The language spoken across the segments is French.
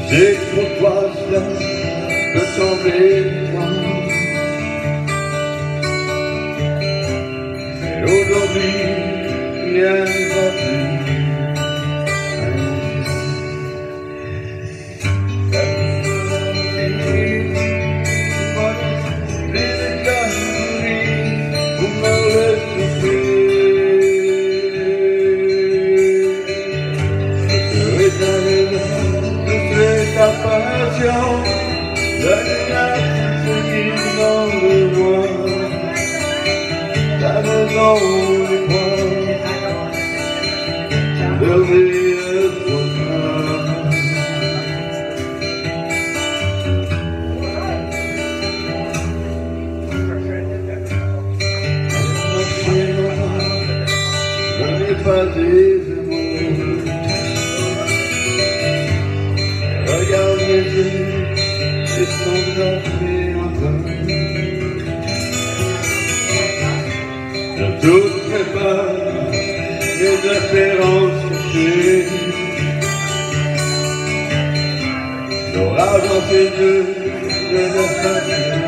J'ai trop toi seul de tomber loin. Et aujourd'hui, rien ne va plus. Ta passion, donne-la souvenir dans le noir, ta maison du coin, le rire trop noir. Je n'ai pas des amours. Regarde mes yeux, ils sont gonflés un peu. Je douterai pas mes espérances cachées. L'orage dans tes yeux, je ne sais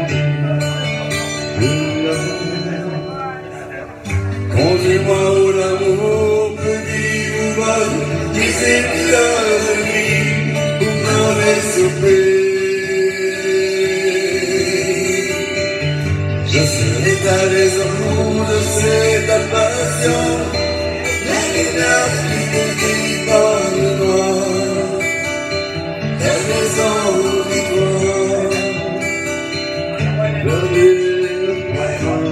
plus. Conduis-moi où l'amour peut vivre ou vol, disais fleurs de nuit. Je serai ta raison, je serai ta passion, la lumière qui te dit par le noir, ta raison victoire, le rire profond.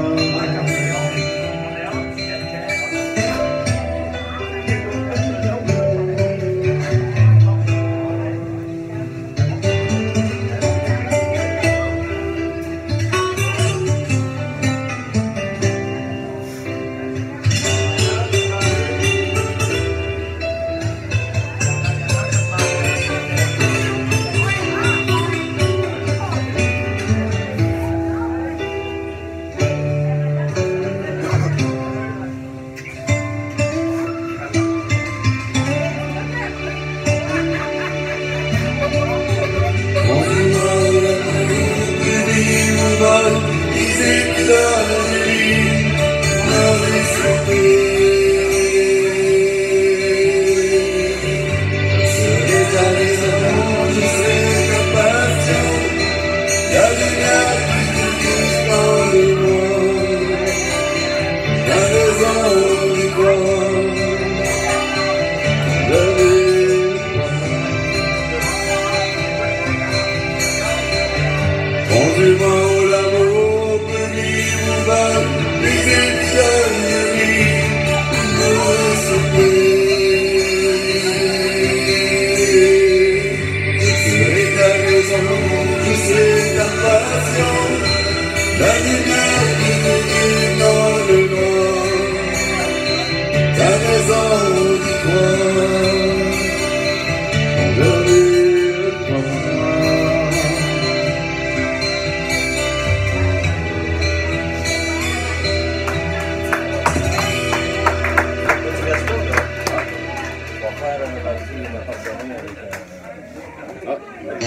Conduis-moi où l'amour peut vivre ou mal, les étoiles de vie nous souffrir. Je serai ta raison, je serai ta passion, la lumière qui nous guide dans le noir, ta raison d'y croire. Ah,